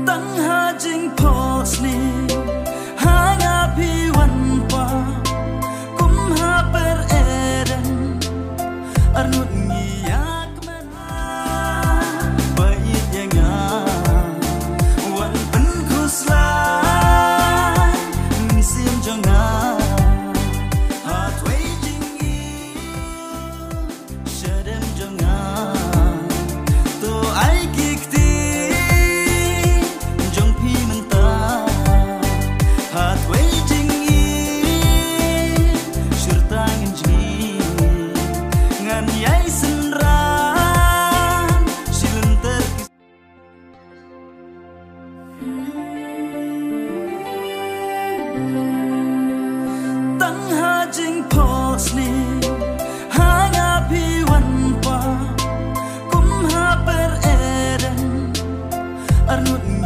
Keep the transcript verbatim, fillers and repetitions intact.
Tang hajing posni hanga piwan pa kum ha per eren arnut ngiyak mana bait yanga wan pen kuslan misim jonga hat wei jingi shadem jonga to ai kikti Tang hajing posni hanga piwan pa kum ha per eren arnut